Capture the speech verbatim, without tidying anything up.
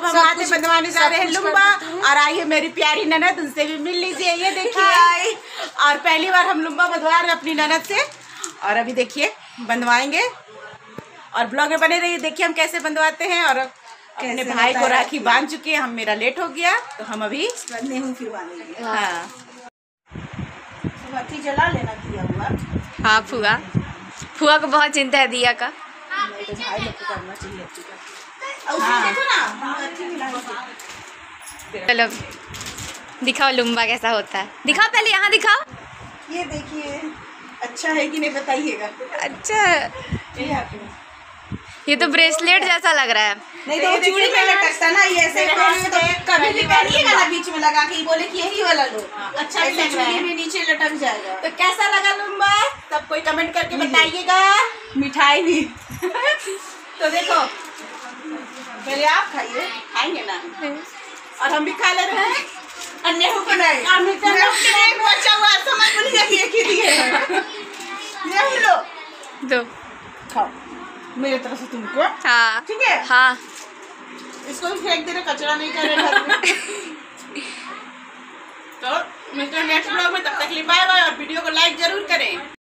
अब हम हाथ बंधवाने जा रहे हैं लुम्बा। और आई है मेरी प्यारी ननद, उनसे भी मिल लीजिए। ये देखिए, और पहली बार हम लुम्बा बंधवा रहे हैं अपनी ननद से। और अभी देखिए बंधवाएंगे और ब्लॉग में बने रहिए, देखिए हम कैसे बंधवाते हैं। और अपने भाई को राखी बांध चुके हैं हम, मेरा लेट हो गया तो हम अभी बंधे हूँ फिर बांधेंगे। हाँ, बत्ती जला लेना दिया हुआ। हाँ फुआ, फुआ को बहुत चिंता है दिया का। नहीं तो भाई लोग को करना चाहिए। हाँ। चलो दिखाओ लुम्बा कैसा होता है, दिखाओ पहले, यहाँ दिखाओ। ये देखिए अच्छा है कि नहीं बताइएगा। अच्छा, ये तो ब्रेसलेट जैसा लग रहा है। नहीं तो चूड़ी में लटकता ना, ये ऐसे तो कभी भी पहनिएगा ना बीच में लगा के, बोले कि यही वाला लो। अच्छा लग रहा है, में नीचे लटक जाएगा। तो कैसा लगा लुम्बा, सब कोई कमेंट करके बताइएगा। मिठाई भी तो देखो, पहले आप खाइए, खाएंगे ना और हम भी खा ले रहे हैं। अन्य हो बनाए बच्चा हुआ समझ में नहीं आती है कि दिए ये लो दो खाओ मेरे तरफ से तुमको। हाँ ठीक है। हाँ, इसको भी फेंक दे रहे, कचरा नहीं कर रहे घर में। तो मिलते हैं नेक्स्ट ब्लॉग में, तब तक के लिए बाय बाय। और वीडियो को लाइक जरूर करें।